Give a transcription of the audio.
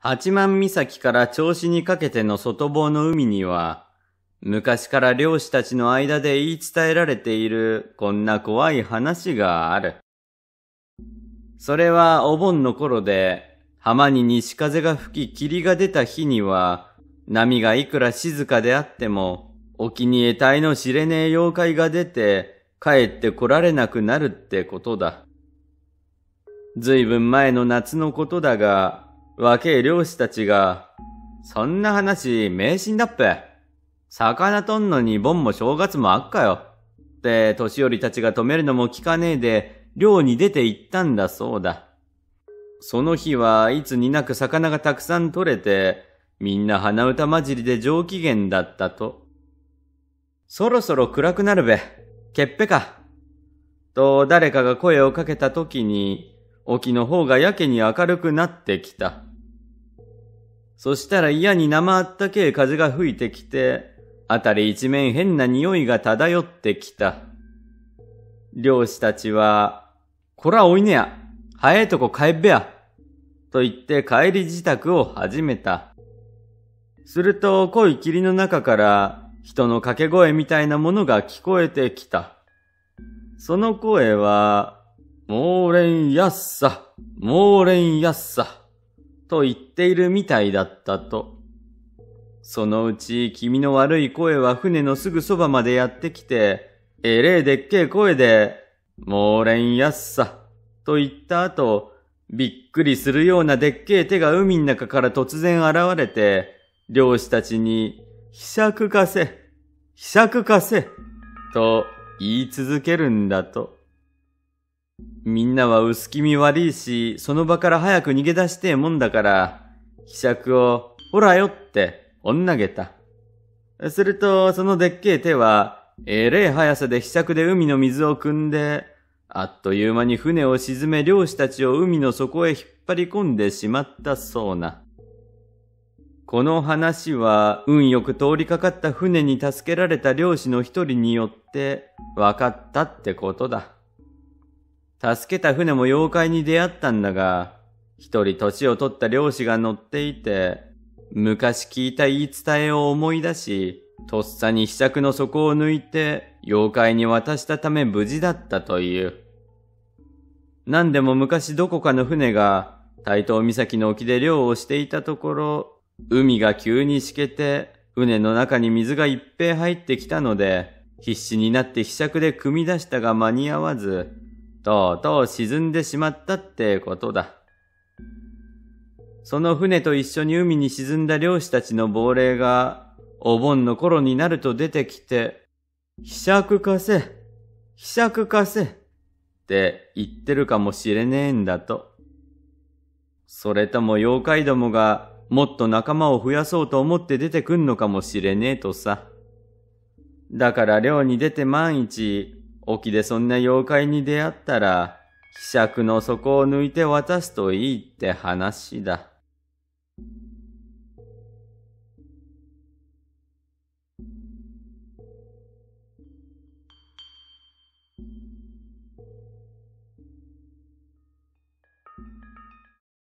八幡岬から銚子にかけての外房の海には、昔から漁師たちの間で言い伝えられているこんな怖い話がある。それはお盆の頃で、浜に西風が吹き霧が出た日には、波がいくら静かであっても、沖に得体の知れねえ妖怪が出て、帰って来られなくなるってことだ。ずいぶん前の夏のことだが、若え漁師たちが、そんな話迷信だっぺ。魚とんのに盆も正月もあっかよ。って年寄りたちが止めるのも聞かねえで、漁に出て行ったんだそうだ。その日はいつになく魚がたくさん取れて、みんな鼻歌混じりで上機嫌だったと。そろそろ暗くなるべ。けっぺか。と誰かが声をかけたときに、沖の方がやけに明るくなってきた。そしたら嫌に生あったけえ風が吹いてきて、あたり一面変な匂いが漂ってきた。漁師たちは、こらおいねや、早いとこ帰っべや、と言って帰り支度を始めた。すると濃い霧の中から人の掛け声みたいなものが聞こえてきた。その声は、もうれんやっさ、もうれんやっさ、と言っているみたいだったと。そのうち気味の悪い声は船のすぐそばまでやってきて、えれえでっけえ声で、もうれんやっさ、と言った後、びっくりするようなでっけえ手が海の中から突然現れて、漁師たちに、ひしゃくかせ、ひしゃくかせ、と言い続けるんだと。みんなは薄気味悪いし、その場から早く逃げ出してえもんだから、ひしゃくを、ほらよって追ん投げた。すると、そのでっけえ手は、えれえ速さでひしゃくで海の水を汲んで、あっという間に船を沈め漁師たちを海の底へ引っ張り込んでしまったそうな。この話は、運よく通りかかった船に助けられた漁師の一人によって分かったってことだ。助けた船も妖怪に出会ったんだが、一人年を取った漁師が乗っていて、昔聞いた言い伝えを思い出し、とっさにひしゃくの底を抜いて妖怪に渡したため無事だったという。なんでも昔どこかの船が台東岬の沖で漁をしていたところ、海が急にしけて船の中に水がいっぺい入ってきたので、必死になってひしゃくで汲み出したが間に合わず、とうとう沈んでしまったってことだ。その船と一緒に海に沈んだ漁師たちの亡霊が、お盆の頃になると出てきて、ひしゃくかせ、ひしゃくかせ、って言ってるかもしれねえんだと。それとも妖怪どもがもっと仲間を増やそうと思って出てくんのかもしれねえとさ。だから漁に出て万一、沖でそんな妖怪に出会ったら、ひしゃくの底を抜いて渡すといいって話だ。